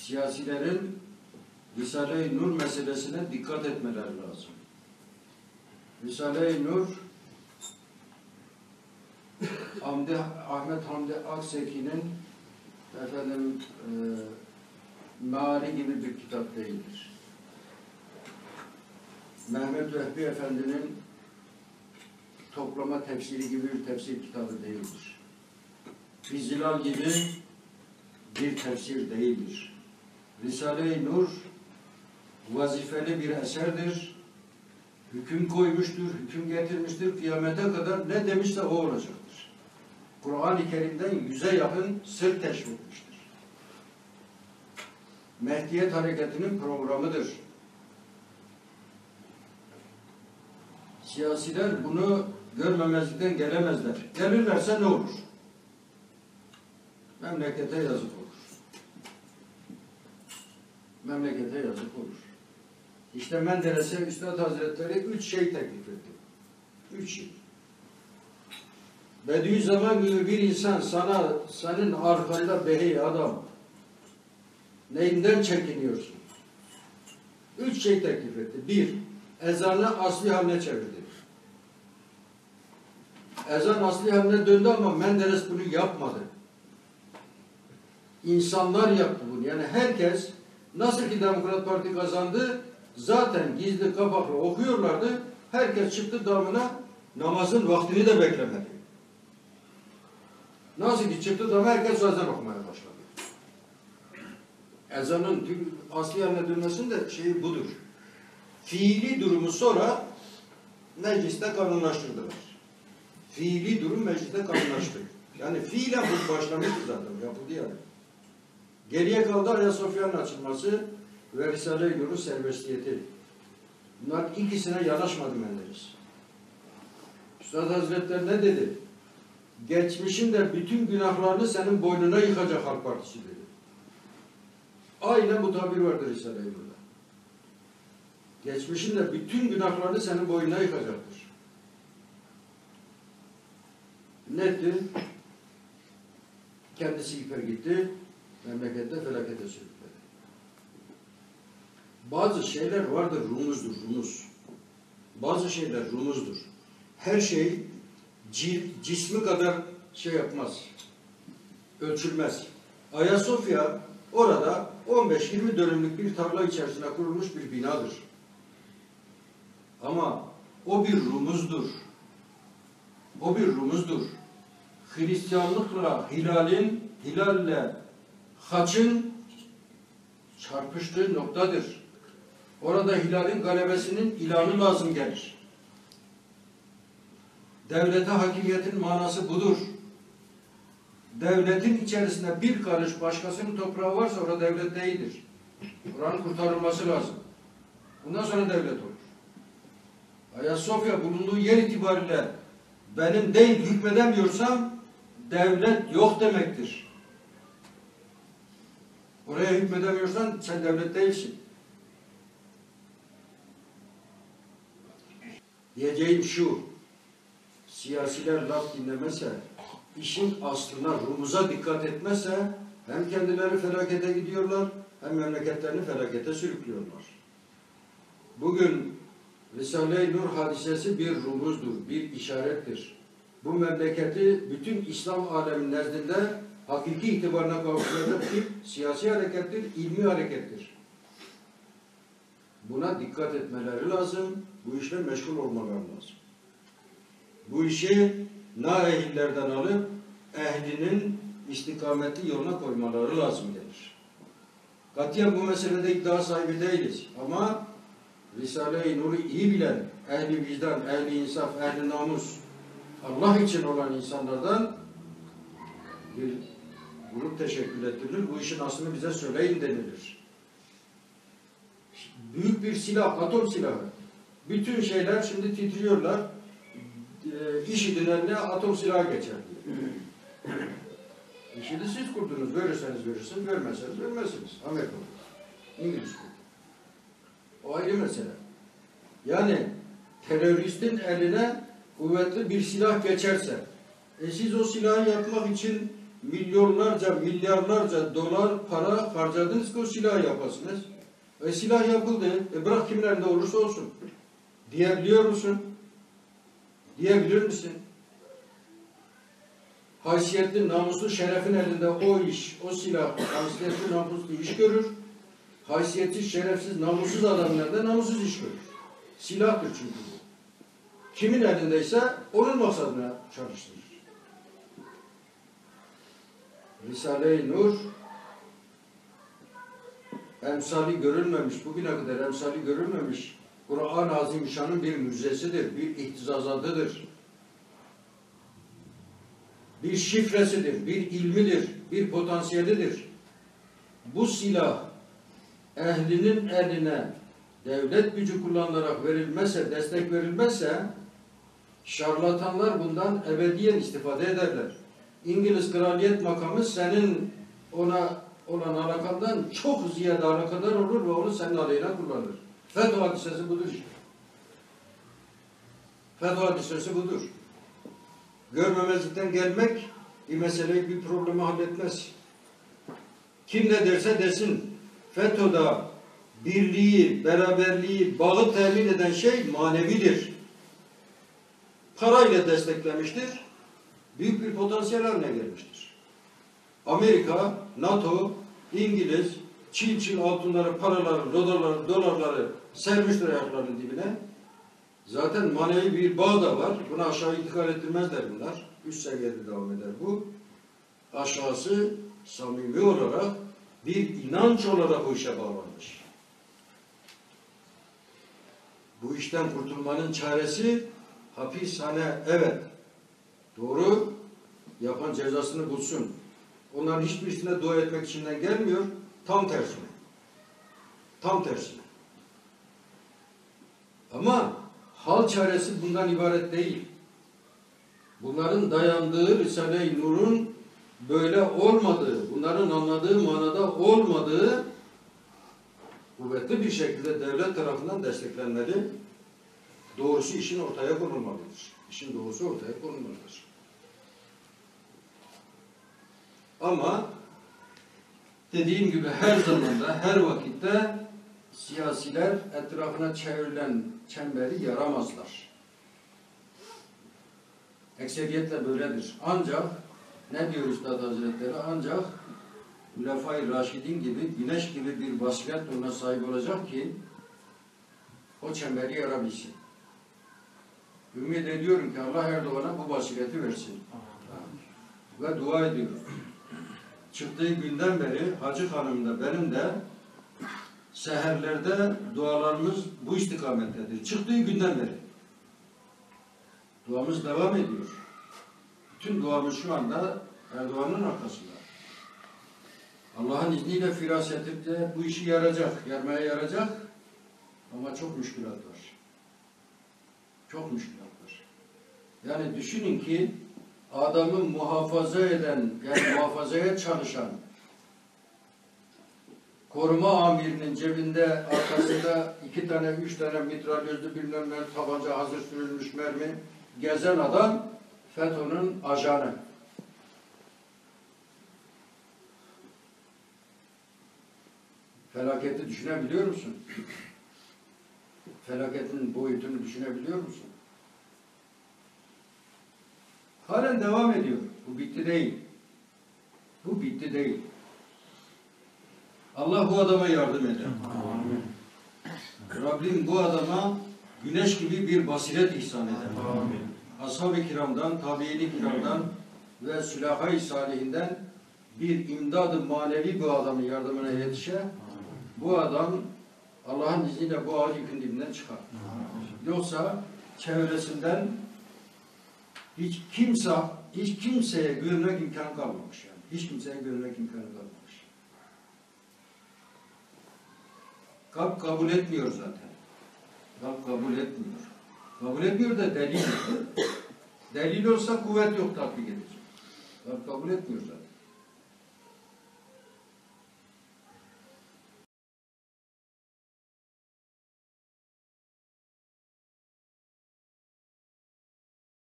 siyasilerin Risale-i Nur meselesine dikkat etmeleri lazım. Risale-i Nur Ahmet Hamdi Akseki'nin meali gibi bir kitap değildir. Mehmet Vehbi Efendi'nin toplama tefsiri gibi bir tefsir kitabı değildir. Fizilal gibi bir tefsir değildir. Risale-i Nur vazifeli bir eserdir. Hüküm koymuştur, hüküm getirmiştir. Kıyamete kadar ne demişse o olacaktır. Kur'an-ı Kerim'den 100'e yakın sır teşvikmiştir. Mehdiyet Hareketi'nin programıdır. Siyasiler bunu görmemezlikten gelemezler. Gelirlerse ne olur? Memlekete yazık olur. Memlekete yazık olur. İşte Menderes'e Üstad Hazretleri 3 şey teklif etti. 3 şey. Bediüzzaman gibi bir insan senin arkanda behi adam. Neyinden çekiniyorsun? 3 şey teklif etti. 1. Ezanı asli haline çevirdi. Ezan asli haline döndü ama Menderes bunu yapmadı. İnsanlar yaptı bunu. Yani herkes nasıl ki Demokrat Parti kazandı, zaten gizli kapaklı okuyorlardı. Herkes çıktı damına, namazın vaktini de beklemedi. Nasıl ki çıktı damına herkes ezan okumaya başladı. Ezanın asli haline dönmesinin de şeyi budur. Fiili durumu sonra mecliste kanunlaştırdılar. Fiili durum mecliste kanunlaştı. Yani fiilen bu başlamıştı zaten, yapıldı yani. Geriye kaldı Ayasofya'nın açılması ve Risale-i Nur'un serbestiyeti. Bunlar ikisine yanaşmadı Menderes. Üstad Hazretleri ne dedi? Geçmişin de bütün günahlarını senin boynuna yıkacak Halk Partisi dedi. Aynen bu tabir vardır Risale-i Nur'da. Geçmişin de bütün günahlarını senin boynuna yıkacaktır. Netti? Kendisi iper gitti. Memlekette felakete sürükledi. Bazı şeyler vardır, rumuzdur, rumuz. Bazı şeyler rumuzdur. Her şey cismi kadar şey yapmaz. Ölçülmez. Ayasofya orada 15-20 dönümlük bir tarla içerisinde kurulmuş bir binadır. Ama o bir rumuzdur. O bir rumuzdur. Hristiyanlıkla hilalle haçın çarpıştığı noktadır. Orada hilalin galebesinin ilanı lazım gelir. Devlete hakimiyetin manası budur. Devletin içerisinde bir karış başkasının toprağı varsa orada devlet değildir. Oranın kurtarılması lazım. Bundan sonra devlet olur. Ayasofya bulunduğu yer itibariyle benim değil hükmedemiyorsam devlet yok demektir. Oraya hükmedemiyorsan sen devlet değilsin. Diyeceğim şu, siyasiler laf dinlemese, işin aslına, rumuza dikkat etmezse hem kendileri felakete gidiyorlar, hem memleketlerini felakete sürüklüyorlar. Bugün Risale-i Nur hadisesi bir rumuzdur, bir işarettir. Bu memleketi bütün İslam aleminin nezdinde hakiki itibarına kavuşturacak bir siyasi harekettir, ilmi harekettir. Buna dikkat etmeleri lazım, bu işle meşgul olmaları lazım. Bu işi naehillerden alıp ehlinin istikametli yoluna koymaları lazım gelir. Katiyen bu meselede iddia sahibi değiliz ama Risale-i Nur'u iyi bilen, ehli vicdan, ehli insaf, ehli namus, Allah için olan insanlardan bir grup teşekkül ettirilir. Bu işin aslını bize söyleyin denilir. Büyük bir silah, atom silahı. Bütün şeyler şimdi titriyorlar. IŞİD'in eline atom silahı geçer diye. IŞİD'i siz kurdunuz. Verirseniz verirsiniz, vermezseniz vermezsiniz. Amerika kurdu. İngiliz kurdu. O ayrı mesele. Yani teröristin eline kuvvetli bir silah geçerse, siz o silahı yapmak için milyonlarca, milyarlarca dolar para harcadınız ki o silahı yapasınız. Silah yapıldı. Bırak kimin elinde olursa olsun. Diyebiliyor musun? Diyebilir misin? Haysiyetli, namuslu, şerefin elinde o iş, o silah, haysiyetli, namuslu iş görür. Haysiyetsiz, şerefsiz, namussuz adamlarda namussuz iş görür. Silahtır çünkü bu. Kimin elindeyse onun maksadına çalıştırır. Risale-i Nur emsali görülmemiş, bugüne kadar emsali görülmemiş Kur'an-ı Azimüşşan'ın bir müjdesidir, bir ihtizazatıdır. Bir şifresidir, bir ilmidir, bir potansiyelidir. Bu silah ehlinin eline devlet gücü kullanılarak verilmezse, destek verilmezse şarlatanlar bundan ebediyen istifade ederler. İngiliz kraliyet makamı senin ona olan alakandan çok ziyade alakadar olur ve onu senin aleyhine kullanır. FETÖ hadisesi budur işte. FETÖ hadisesi budur. Görmemezlikten gelmek bir meseleyi, bir problemi halletmez. Kim ne derse desin, FETÖ'de birliği, beraberliği, bağı temin eden şey manevidir. Parayla desteklemiştir. Büyük bir potansiyel haline gelmiştir. Amerika, NATO, İngiliz, çil altınları, paraları, dolarları sermiştir ayaklarının dibine. Zaten manevi bir bağ da var. Buna aşağı intikal ettirmezler bunlar. Üst seviyede devam eder bu. Aşağısı samimi olarak bir inanç olarak bu işe bağlanmış. Bu işten kurtulmanın çaresi hapishane, evet. Doğru. Yapan cezasını bulsun. Onların hiçbirisine dua etmek içinden gelmiyor. Tam tersine. Tam tersine. Ama hal çaresi bundan ibaret değil. Bunların dayandığı Risale-i Nur'un böyle olmadığı, bunların anladığı manada olmadığı kuvvetli bir şekilde devlet tarafından desteklenmeli. Doğrusu işin ortaya konulmalıdır. İşin doğrusu ortaya konulmalıdır. Ama dediğim gibi her zamanda, her vakitte siyasiler etrafına çevrilen çemberi yaramazlar. Ekseriyetle böyledir. Ancak ne diyor Üstad Hazretleri? Ancak Hulefai Raşidin gibi, güneş gibi bir basiret ona sahip olacak ki o çemberi yarabilsin. Ümit ediyorum ki Allah Erdoğan'a bu basireti versin. Ve dua ediyorum. Çıktığı günden beri Hacı Hanım'da benim de seherlerde dualarımız bu istikamettedir. Çıktığı günden beri. Duamız devam ediyor. Bütün duamız şu anda Erdoğan'ın arkasında. Allah'ın izniyle firasetinde bu işi yarmaya yarayacak ama çok müşkülat var. Çok müşkülat var. Yani düşünün ki adamı muhafaza eden, yani muhafazaya çalışan koruma amirinin cebinde, arkasında 2 tane, 3 tane mitralyözlü bilmem ne tabanca hazır sürülmüş mermi gezen adam FETÖ'nün ajanı. Felaketi düşünebiliyor musun? Felaketin boyutunu düşünebiliyor musun? Halen devam ediyor. Bu bitti değil. Bu bitti değil. Allah bu adama yardım eder. Amin. Rabbim bu adama güneş gibi bir basiret ihsan eder. Amin. Ashab-ı kiramdan, tabi'in-i kiramdan ve sülahâ-i salihinden bir imdad-ı manevi bu adamın yardımına yetişe, bu adam Allah'ın izniyle bu ağacı yükün dibinden çıkar. Yoksa çevresinden hiç kimseye güvenmek imkanı kalmamış yani. Hiç kimseye güvenmek imkanı kalmamış. Kalp kabul etmiyor zaten. Kalp kabul etmiyor. Kabul etmiyor da delil yok. Delil olsa kuvvet yok tatbik edecek. Kalp kabul etmiyor zaten.